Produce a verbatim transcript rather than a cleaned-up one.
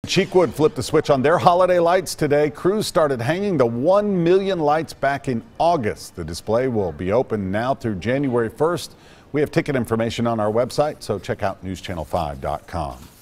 Cheekwood flipped the switch on their holiday lights today. Crews started hanging the one million lights back in August. The display will be open now through January first. We have ticket information on our website, so check out news channel five dot com.